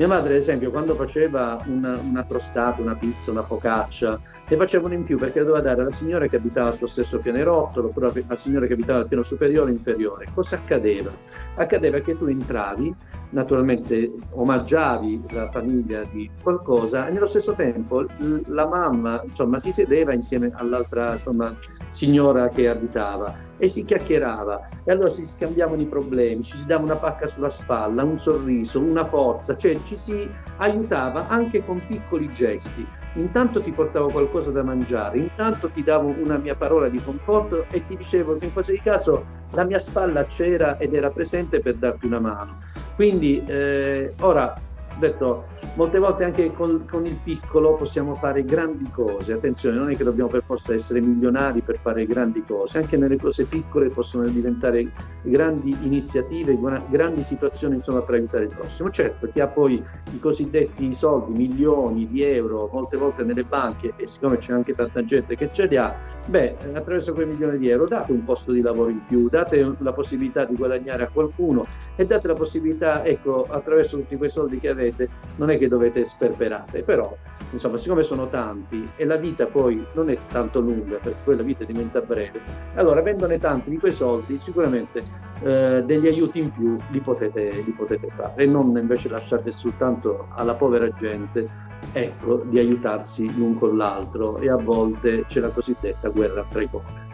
Mia madre, ad esempio, quando faceva una, una crostata, una pizza, una focaccia, le facevano in più perché la doveva dare alla signora che abitava al suo stesso pianerottolo, oppure alla signora che abitava al piano superiore o inferiore. Cosa accadeva? Accadeva che tu entravi, naturalmente omaggiavi la famiglia di qualcosa e nello stesso tempo la mamma, insomma, si sedeva insieme all'altra, insomma, signora che abitava e si chiacchierava e allora si scambiavano i problemi, ci si dava una pacca sulla spalla, un sorriso, una forza, cioè ci si aiutava anche con piccoli gesti. Intanto ti portavo qualcosa da mangiare, intanto ti davo una mia parola di conforto e ti dicevo che in qualsiasi caso la mia spalla c'era ed era presente per darti una mano. Quindi eh, ora ho detto, molte volte anche con, con il piccolo possiamo fare grandi cose. Attenzione, non è che dobbiamo per forza essere milionari per fare grandi cose, anche nelle cose piccole possono diventare grandi iniziative, grandi situazioni, insomma, per aiutare il prossimo. Certo, chi ha poi i cosiddetti soldi, milioni di euro, molte volte nelle banche, e siccome c'è anche tanta gente che ce li ha, beh, attraverso quei milioni di euro date un posto di lavoro in più, date la possibilità di guadagnare a qualcuno e date la possibilità, ecco, attraverso tutti quei soldi che avete, non è che dovete sperperare, però insomma, siccome sono tanti e la vita poi non è tanto lunga, perché poi la vita diventa breve, allora avendone tanti di quei soldi sicuramente eh, degli aiuti in più li potete, li potete fare e non invece lasciate soltanto alla povera gente, ecco, di aiutarsi l'un con l'altro, e a volte c'è la cosiddetta guerra tra i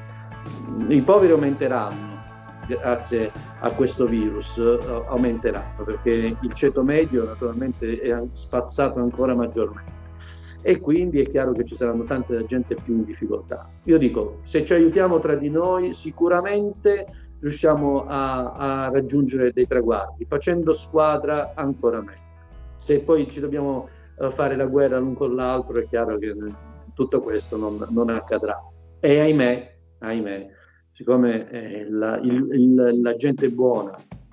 poveri. I poveri aumenteranno grazie a questo virus, uh, aumenteranno perché il ceto medio naturalmente è spazzato ancora maggiormente e quindi è chiaro che ci saranno tante gente più in difficoltà. Io dico, se ci aiutiamo tra di noi sicuramente riusciamo a, a raggiungere dei traguardi, facendo squadra ancora meglio. Se poi ci dobbiamo uh, fare la guerra l'un con l'altro, è chiaro che tutto questo non, non accadrà. E ahimè, ahimè, siccome eh, la, il, il, la gente buona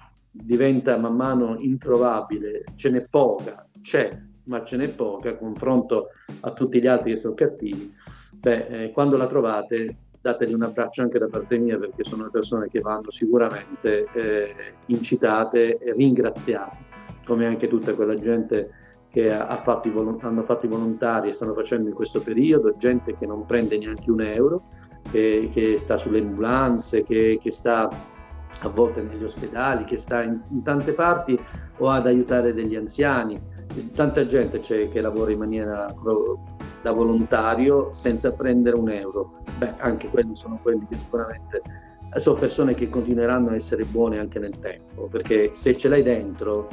diventa man mano introvabile, ce n'è poca, c'è, ma ce n'è poca, a confronto a tutti gli altri che sono cattivi, beh, eh, quando la trovate dategli un abbraccio anche da parte mia, perché sono persone che vanno sicuramente eh, incitate e ringraziate, come anche tutta quella gente che ha fatto i volo- hanno fatto i volontari e stanno facendo in questo periodo, gente che non prende neanche un euro, Che, che sta sulle ambulanze, che, che sta a volte negli ospedali, che sta in, in tante parti o ad aiutare degli anziani. Tanta gente c'è che lavora in maniera da volontario senza prendere un euro. Beh, anche quelli sono quelli che sicuramente sono persone che continueranno a essere buone anche nel tempo, perché se ce l'hai dentro,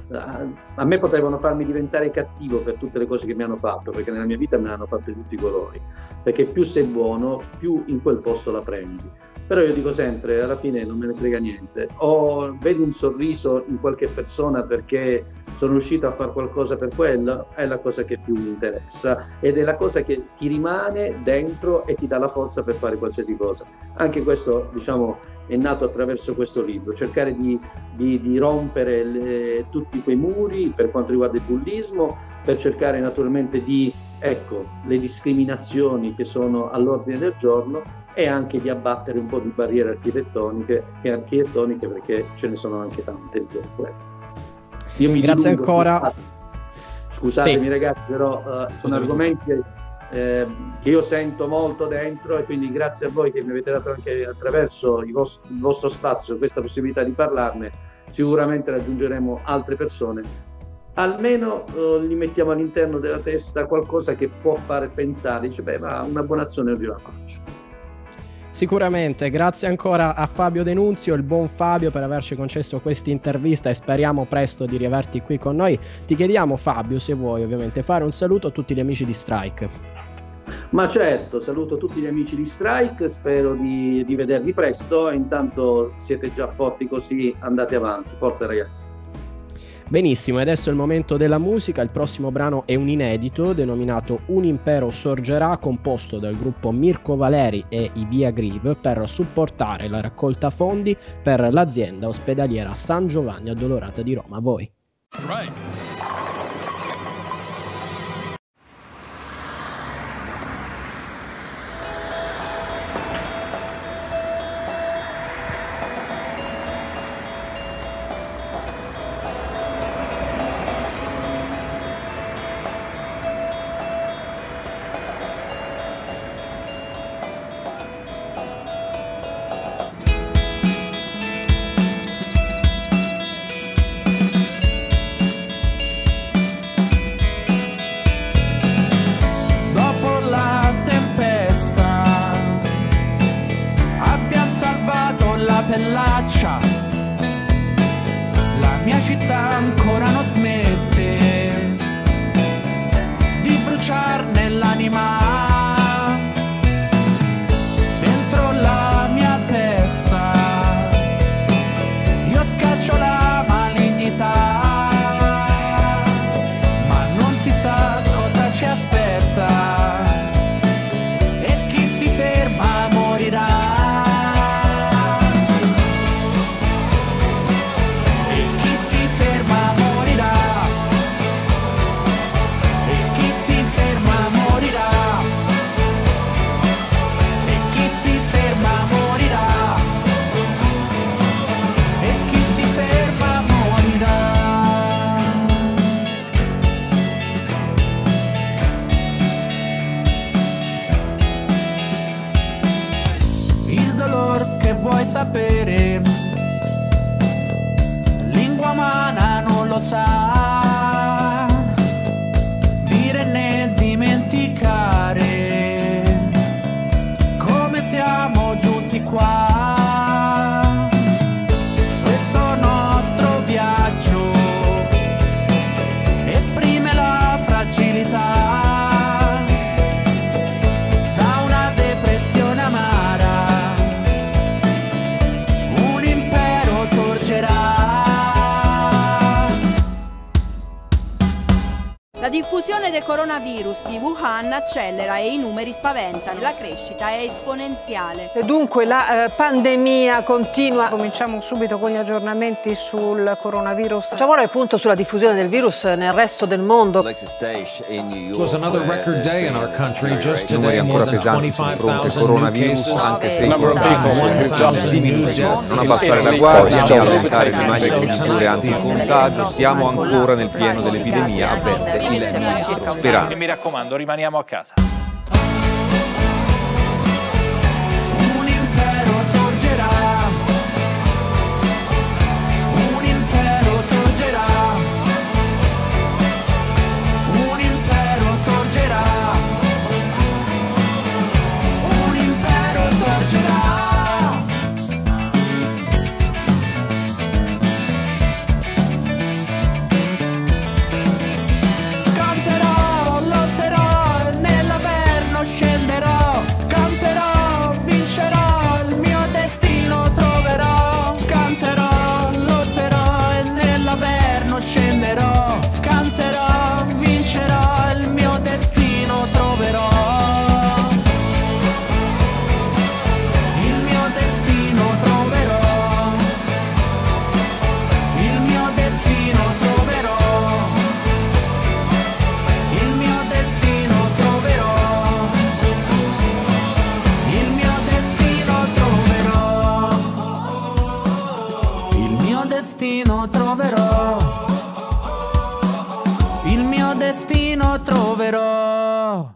a me potevano farmi diventare cattivo per tutte le cose che mi hanno fatto, perché nella mia vita me ne hanno fatte di tutti i colori, perché più sei buono più in quel posto la prendi. Però io dico sempre, alla fine non me ne frega niente, o vedo un sorriso in qualche persona perché sono riuscito a fare qualcosa per quello, è la cosa che più mi interessa ed è la cosa che ti rimane dentro e ti dà la forza per fare qualsiasi cosa. Anche questo, diciamo, è nato attraverso questo libro, cercare di, di, di rompere le, tutti quei muri per quanto riguarda il bullismo, per cercare naturalmente di, ecco, le discriminazioni che sono all'ordine del giorno e anche di abbattere un po' di barriere architettoniche, che architettoniche perché ce ne sono anche tante di quelle. Io mi Grazie dilungo, ancora. Scusatemi Sì. ragazzi, però uh, sono argomenti eh, che io sento molto dentro e quindi grazie a voi che mi avete dato anche attraverso il vostro, il vostro spazio questa possibilità di parlarne, sicuramente raggiungeremo altre persone. Almeno uh, li mettiamo all'interno della testa qualcosa che può fare pensare, dice beh, ma una buona azione oggi la faccio. Sicuramente, grazie ancora a Fabio Denunzio, il buon Fabio, per averci concesso questa intervista e speriamo presto di riaverti qui con noi. Ti chiediamo, Fabio, se vuoi ovviamente fare un saluto a tutti gli amici di Strike. Ma certo, saluto tutti gli amici di Strike, spero di, di vedervi presto, intanto siete già forti così, andate avanti, forza ragazzi. Benissimo, e adesso è il momento della musica. Il prossimo brano è un inedito denominato Un impero sorgerà, composto dal gruppo Mirko Valeri e i Via Grieve per supportare la raccolta fondi per l'azienda ospedaliera San Giovanni Addolorata di Roma. A voi. Strike. nell'anima, dentro la mia testa, io scaccio la malignità, ma non si sa cosa ci aspetta, e chi si ferma morirà. Vuoi sapere, lingua umana non lo sa, dire né dimenticare come siamo giunti qua. Questo nostro viaggio esprime la fragilità da una depressione amara. La diffusione del coronavirus di Wuhan accelera e i numeri spaventano. La crescita è esponenziale. E dunque la eh, pandemia continua. Cominciamo subito con gli aggiornamenti sul coronavirus. Facciamo ora il punto sulla diffusione del virus nel resto del mondo. Numeri ancora pesanti sul fronte coronavirus, anche se i contagi stanno diminuendo. Non abbassare la guardia e allentare le maggiori misure anticontagio. Stiamo ancora nel pieno dell'epidemia, avverte il ministro Speranza. E mi raccomando, rimaniamo a casa. Un impero sorgerà, un impero sorgerà, un impero sorgerà, un impero sorgerà. Scenderò, canterò, vincerò, il mio destino troverò, canterò, lotterò e nell'averno scenderò, canterò, vincerò, il mio destino troverò, il mio destino troverò, il mio destino troverò, il mio destino troverò. Destino troverò, il mio destino troverò.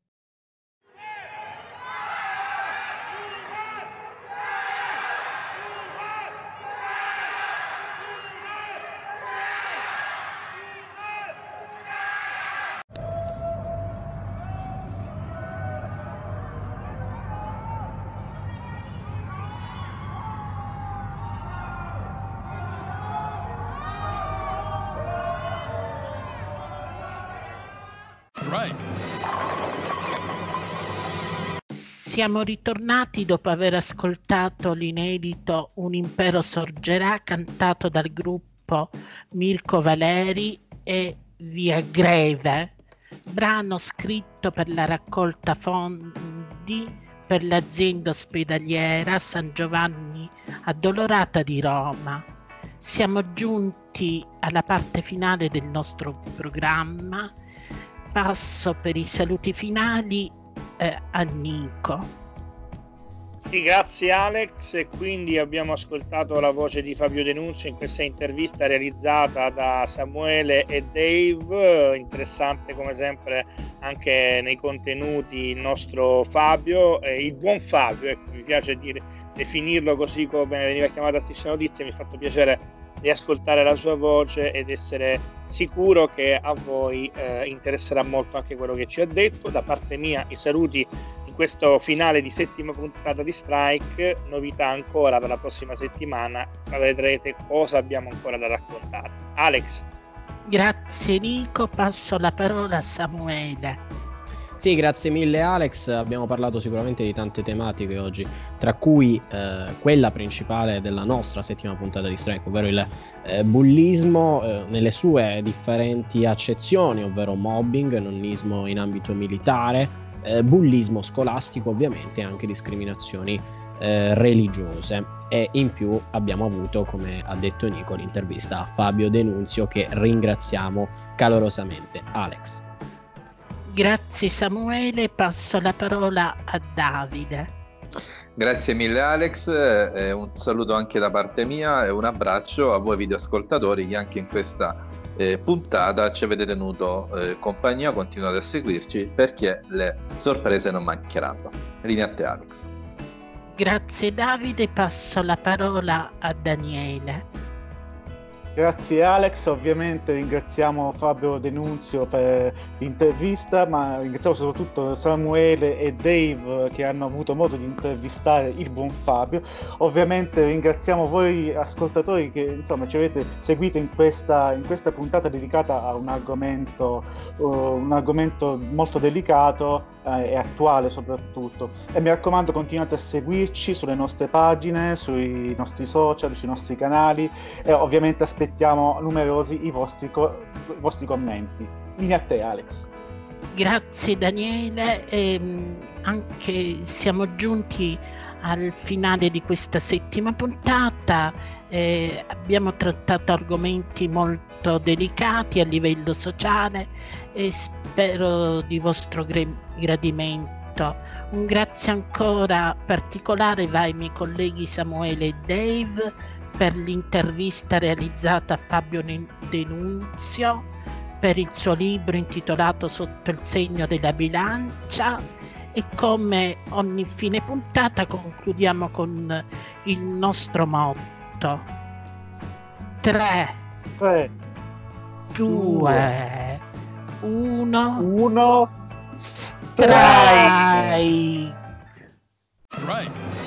Siamo ritornati dopo aver ascoltato l'inedito Un impero sorgerà, cantato dal gruppo Mirko Valeri e Via Greve, brano scritto per la raccolta fondi per l'azienda ospedaliera San Giovanni Addolorata di Roma. Siamo giunti alla parte finale del nostro programma. Passo per i saluti finali eh, a Nico. Sì, grazie Alex. E quindi abbiamo ascoltato la voce di Fabio Denunzio in questa intervista realizzata da Samuele e Dave. Interessante come sempre anche nei contenuti il nostro Fabio, eh, il buon Fabio, ecco, mi piace dire, definirlo così come veniva chiamato a Striscia Notizie. Mi ha fatto piacere di ascoltare la sua voce ed essere sicuro che a voi eh, interesserà molto anche quello che ci ha detto. Da parte mia i saluti in questo finale di settima puntata di Strike, novità ancora per la prossima settimana, ma vedrete cosa abbiamo ancora da raccontare. Alex. Grazie Nico, passo la parola a Samuele. Sì, grazie mille Alex, abbiamo parlato sicuramente di tante tematiche oggi, tra cui eh, quella principale della nostra settima puntata di Strike, ovvero il eh, bullismo eh, nelle sue differenti accezioni, ovvero mobbing, nonnismo in ambito militare, eh, bullismo scolastico ovviamente e anche discriminazioni eh, religiose. E in più abbiamo avuto, come ha detto Nico, l'intervista a Fabio Denunzio, che ringraziamo calorosamente. Alex. Grazie Samuele, passo la parola a Davide. Grazie mille Alex, eh, un saluto anche da parte mia e un abbraccio a voi videoascoltatori che anche in questa eh, puntata ci avete tenuto eh, compagnia, continuate a seguirci perché le sorprese non mancheranno. Linea a te Alex. Grazie Davide, passo la parola a Daniele. Grazie Alex, ovviamente ringraziamo Fabio Denunzio per l'intervista, ma ringraziamo soprattutto Samuele e Dave che hanno avuto modo di intervistare il buon Fabio. Ovviamente ringraziamo voi ascoltatori che insomma ci avete seguito in questa, in questa puntata dedicata a un argomento, uh, un argomento molto delicato e attuale soprattutto, e mi raccomando continuate a seguirci sulle nostre pagine, sui nostri social, sui nostri canali, e ovviamente aspettiamo numerosi i vostri, co- i vostri commenti. Linea a te Alex. Grazie Daniele, e anche siamo giunti al finale di questa settima puntata. Eh, abbiamo trattato argomenti molto delicati a livello sociale e spero di vostro gre- gradimento. Un grazie ancora particolare va ai miei colleghi Samuele e Dave per l'intervista realizzata a Fabio Denunzio per il suo libro intitolato Sotto il segno della bilancia. E come ogni fine puntata concludiamo con il nostro motto: tre, due, uno, strike! Strike!